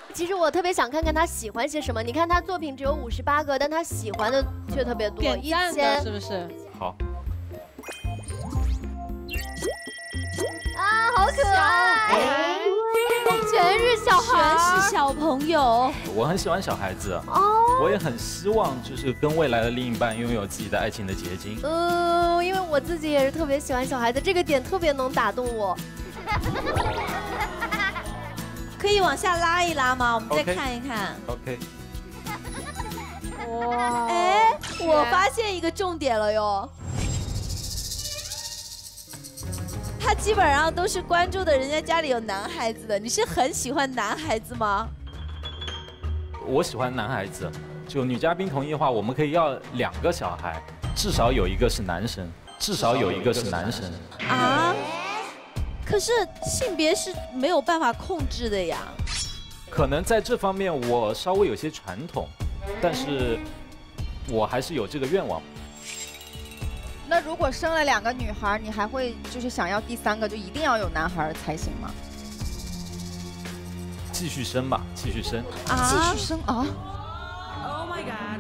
其实我特别想看看他喜欢些什么。你看他作品只有58个，但他喜欢的却特别多，1000 是不是？ 好。 啊，好可爱！全是小孩， 全是小朋友。 我很喜欢小孩子，我也很希望就是跟未来的另一半拥有自己的爱情的结晶。 因为我自己也是特别喜欢小孩子，这个点特别能打动我。 可以往下拉一拉吗？我们再看一看。 OK。 哇！哎，我发现一个重点了哟。他基本上都是关注的人家家里有男孩子的，你是很喜欢男孩子吗？ 我喜欢男孩子，就女嘉宾同意的话，我们可以要2个小孩，至少有1个是男生，至少有1个是男生。 啊？可是性别是没有办法控制的呀。 可能在这方面我稍微有些传统，但是我还是有这个愿望。 那如果生了2个女孩，你还会就是想要第3个，就一定要有男孩才行吗？ 继续生吧，继续生。 啊，继续生啊 ！Oh my god！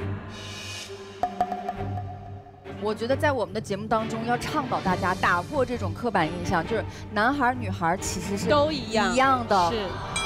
我觉得在我们的节目当中，要倡导大家打破这种刻板印象，就是男孩女孩其实是都一样的。 是。